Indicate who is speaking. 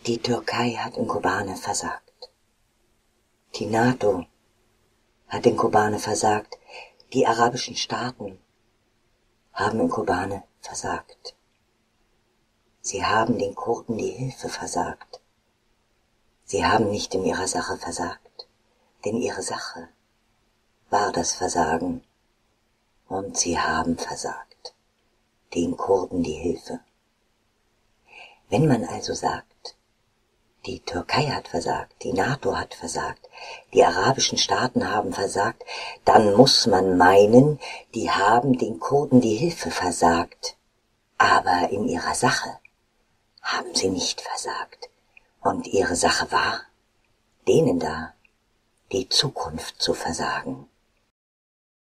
Speaker 1: Die Türkei hat in Kobane versagt. Die NATO hat in Kobane versagt. Die arabischen Staaten haben in Kobane versagt. Sie haben den Kurden die Hilfe versagt. Sie haben nicht in ihrer Sache versagt, denn ihre Sache war das Versagen. Und sie haben versagt, den Kurden die Hilfe. Wenn man also sagt, die Türkei hat versagt, die NATO hat versagt, die arabischen Staaten haben versagt, dann muss man meinen, die haben den Kurden die Hilfe versagt. Aber in ihrer Sache haben sie nicht versagt. Und ihre Sache war, denen da die Zukunft zu versagen.